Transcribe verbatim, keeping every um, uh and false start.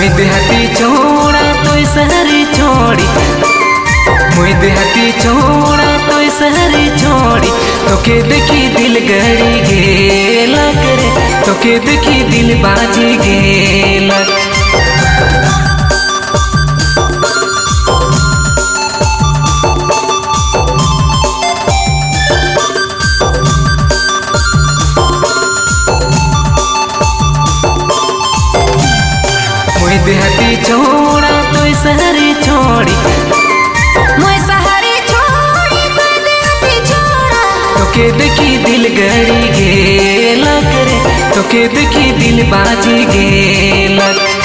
मुई देहाती छोड़ा तो शहरी छोड़ी, मुई देहाती छोड़ा तो शहरी छोड़ी। तोके देखी दिल गड़ी गेला करे, तोके देखी दिल बाजी गेला। मुई देहाती छोड़ा तो शहरी छोड़ी, मुई शहरी छोड़ी तो देहाती छोड़ा। तोके देखी दिल गड़ी गेला करे, तोके देखी दिल बाजी गेला।